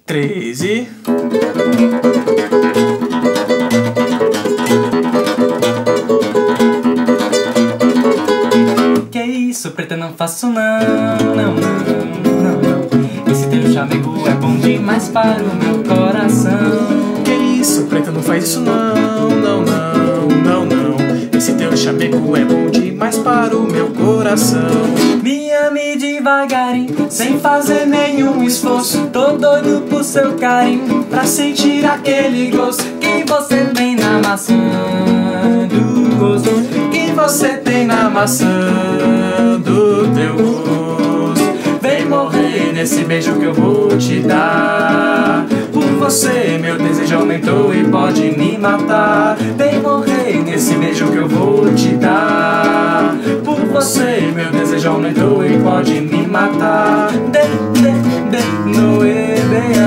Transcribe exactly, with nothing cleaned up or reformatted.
treze. Que isso, preta, não faço não, não, não, não, não. Esse teu chamego é bom demais para o meu coração. Que isso, preta, não faz isso não, não, não, não, não. Esse teu chamego é bom demais para o meu coração. Me ame devagarinho, sem fazer nenhum esforço. Tô doido por seu carinho, pra sentir aquele gosto que você tem na maçã do gosto, Que você tem na maçã do teu gosto. Vem morrer nesse beijo que eu vou te dar. Por você meu desejo aumentou e pode me matar. Vem morrer nesse beijo que eu vou te dar. Por você meu desejo aumentou e pode me matar. De, de, de, no, e, be,